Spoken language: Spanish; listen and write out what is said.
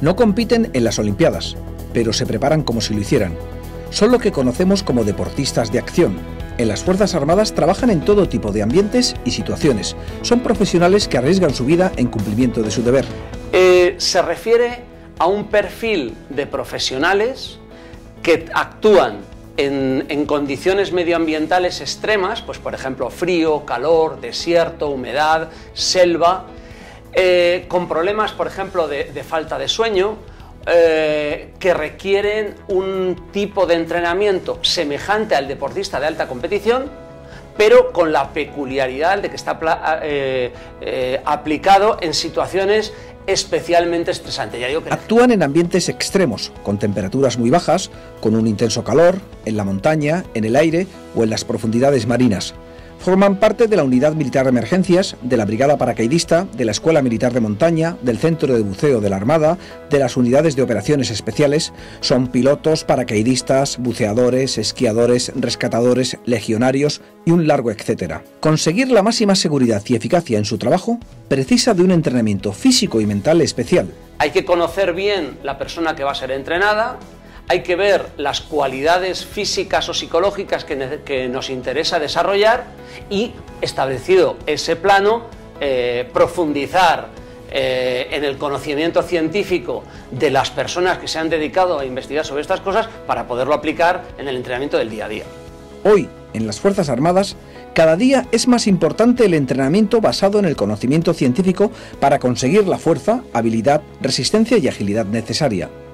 No compiten en las Olimpiadas, pero se preparan como si lo hicieran. Son lo que conocemos como deportistas de acción. En las Fuerzas Armadas trabajan en todo tipo de ambientes y situaciones. Son profesionales que arriesgan su vida en cumplimiento de su deber. Se refiere a un perfil de profesionales que actúan en condiciones medioambientales extremas, pues por ejemplo frío, calor, desierto, humedad, selva, con problemas por ejemplo de falta de sueño, que requieren un tipo de entrenamiento semejante al deportista de alta competición, pero con la peculiaridad de que está aplicado en situaciones especialmente estresantes. Ya digo que actúan en ambientes extremos, con temperaturas muy bajas, con un intenso calor, en la montaña, en el aire o en las profundidades marinas. Forman parte de la Unidad Militar de Emergencias, de la Brigada Paracaidista, de la Escuela Militar de Montaña, del Centro de Buceo de la Armada, de las Unidades de Operaciones Especiales. Son pilotos, paracaidistas, buceadores, esquiadores, rescatadores, legionarios y un largo etcétera. Conseguir la máxima seguridad y eficacia en su trabajo precisa de un entrenamiento físico y mental especial. Hay que conocer bien la persona que va a ser entrenada. Hay que ver las cualidades físicas o psicológicas que nos interesa desarrollar y, establecido ese plano, profundizar en el conocimiento científico de las personas que se han dedicado a investigar sobre estas cosas para poderlo aplicar en el entrenamiento del día a día. Hoy, en las Fuerzas Armadas, cada día es más importante el entrenamiento basado en el conocimiento científico para conseguir la fuerza, habilidad, resistencia y agilidad necesaria.